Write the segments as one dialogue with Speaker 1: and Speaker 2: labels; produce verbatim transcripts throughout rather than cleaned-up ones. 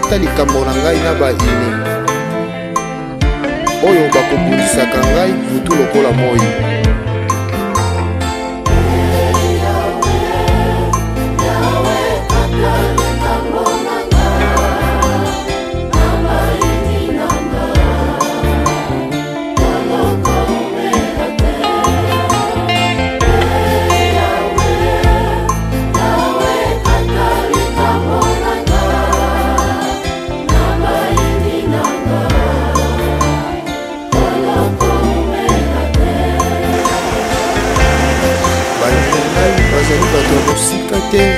Speaker 1: kata likambo na ngai na baini oyo bakobundisaka ngai butu lokola moi. Sika te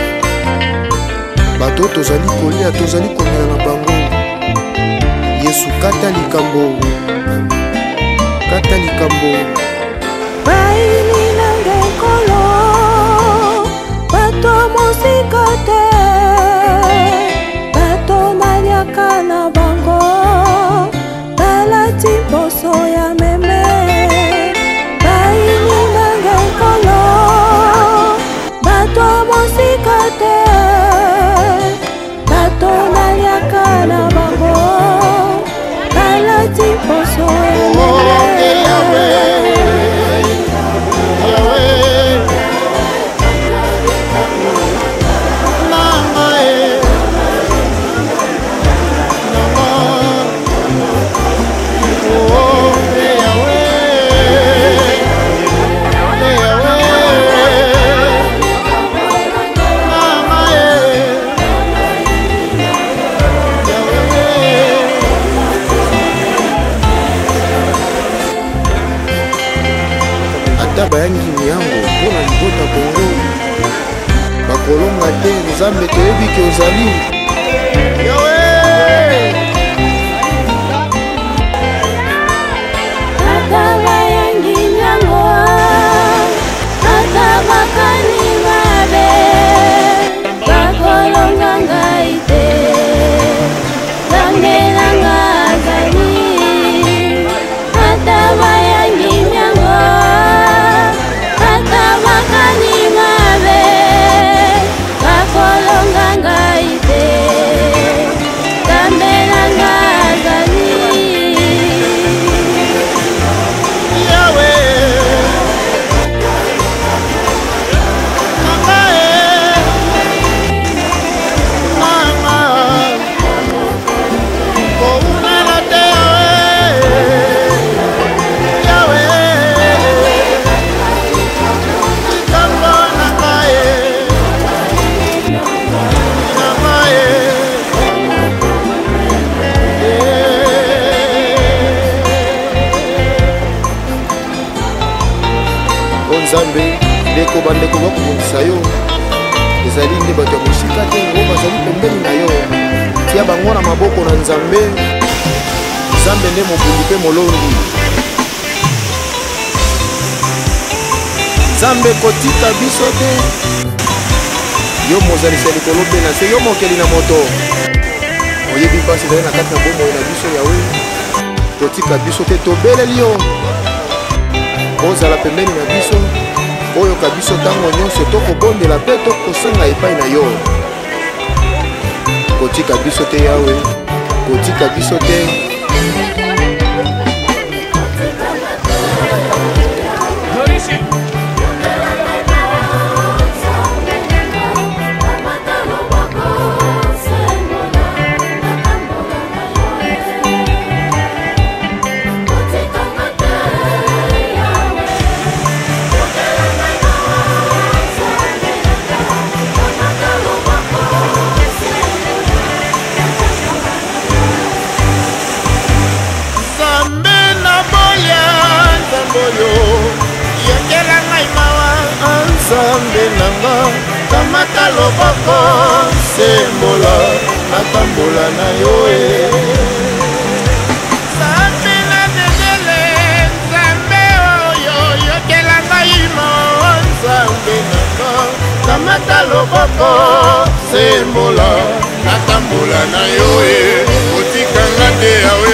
Speaker 1: bato tozali kolia tozali komela na bango. Yesu kata likambo kata likambo
Speaker 2: baini nanga ekolo bato mosika te bato maliaka na bango balati poso ya meme. Baini nanga ekolo bato mosika te bato naliaka na bango balati poso ya meme. bayangi yango mpona libota Kongo bakolonga te Nzambe toyebi ke ozali Yawe. Ata bayangi yango ata bakani mabe bakolonga ngai te Nzambe nanga azali. Ata bayangi yango ata bakani mabe bakolonga ngai te Nzambe nanga azali. Yawe Nzambe ndeko bandeko bakobundisa yo ezali nde bato ya mosika te ngo bazali pembeni na yo. Tia bango na maboko na Nzambe. Nzambe nde mobundi mpe molongi. Nzambe kotika biso te. Yo mozalisi ya likolo mpe na se yo mokeli na moto oyebi mpasi ezali na kati na bomoi na biso Yawe. Kotika biso te tobeleli yo ozala pembeni na biso oyoka biso ntango nyonso tokobondela mpe tokosenga epai na yo. Kotika biso te Yawe, kotika biso te. Nzambe nanga kamata loboko sembola natambola na yo e Nzambe na dedele Nzambe oyo yokela ngai mo Nzambe nanga kamata loboko sembola natambola na yo e otikanga te Yawe.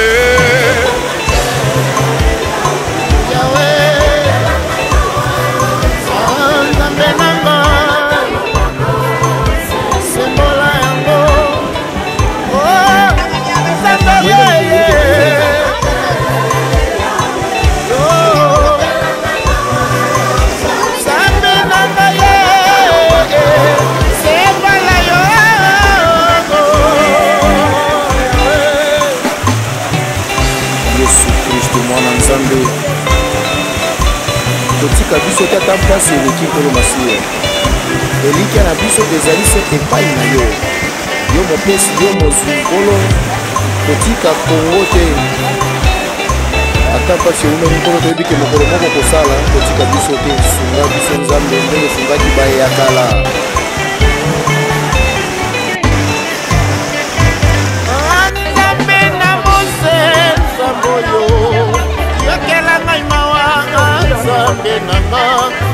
Speaker 2: nzambe totika biso te ata mpasi eleki nkolo masiya elikya na biso ezali se epai na yo yo mopesi yo mozwi nkolo totika kongo te ata mpasi eumeli nkolo toyebi ke mokolo moko kosala totika biso te sunga biso nzambe ndenge osungaki baye ya kala
Speaker 3: nzambe na mose nzambe oyo yokela ngai mawa nzambe nanga